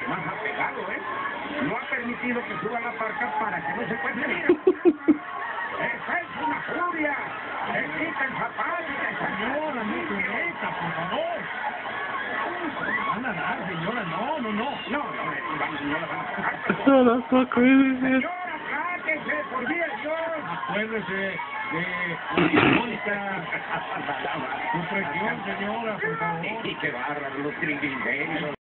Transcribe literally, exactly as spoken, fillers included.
más apegado, ¿eh? No ha permitido que suba la Parka para que no se cuente bien. ¡Esa es una furia! ¡Le quita el zapato! Señora, no se meta, por favor. Van a dar, señora, no, no, no. No, no, vamos, no la van a tocar. Oh, that's so crazy. Señora, tráquese, por vida de Dios. Acuérdese de Mónica. Su presión, señora, por favor. Y qué bárbaro, los triglicéridos.